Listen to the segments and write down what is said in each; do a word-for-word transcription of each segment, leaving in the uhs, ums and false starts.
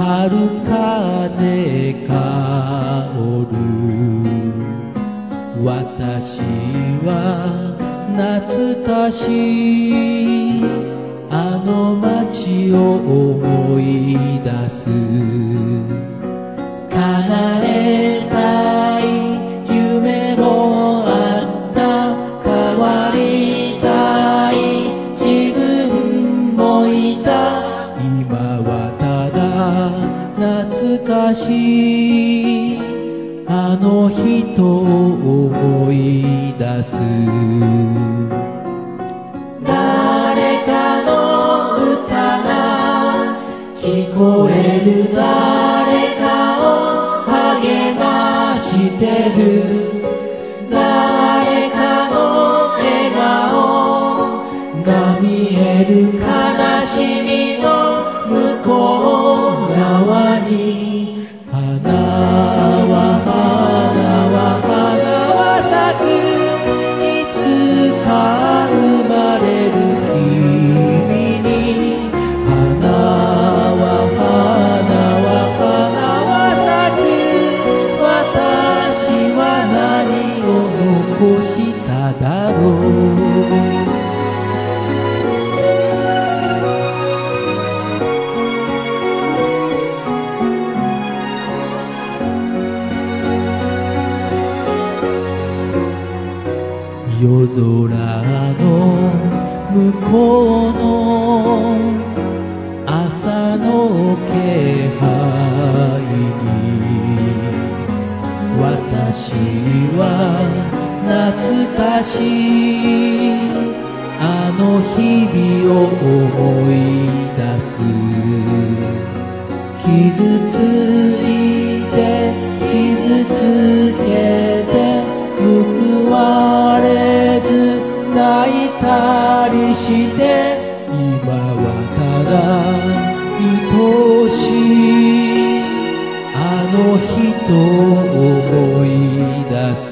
春風香る私は懐かしいあの街を思い出す。叶えたい夢もあった、変わりたい自分もいた。今はただ懐かしいあの人を思い出す。誰かの歌が聞こえる、誰かを励ましてる、誰かの笑顔が見える。悲しみの向こう側に花は花は花は咲く、いつか生まれる君に。花は花は花は咲く、私は何を残しただろう。夜空の向こうの朝の気配に、私は懐かしいあの日々を思い出す。傷ついて傷つけて報われず泣いたりして、今はただ愛しいあの人を思い出す。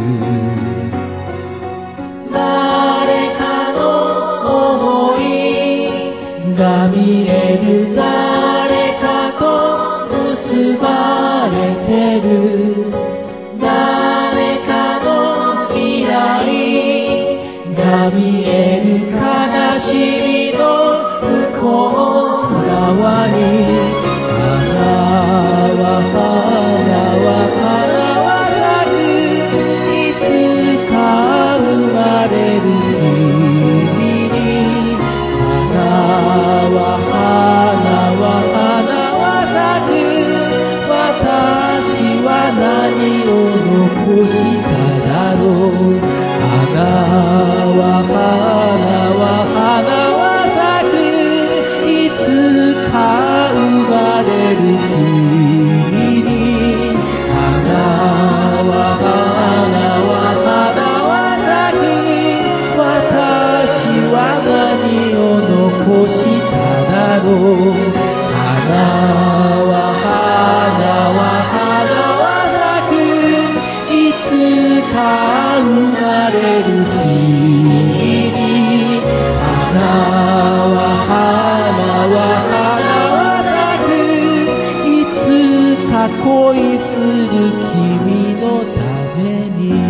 誰かの想いが見える、誰かと結ばれてる、誰かの未来が見える。悲しみの向こう側に花は花は花は咲く、いつか生まれる君に。花は花は花は咲く、私は何を残しただろう。花は花は花は咲く、いつか生まれる君に。花は花は花は咲く、私は何を残しただろう。花は花は花は咲く、いつか生まれる君に。花は花は花は咲く、いつか恋する君のために。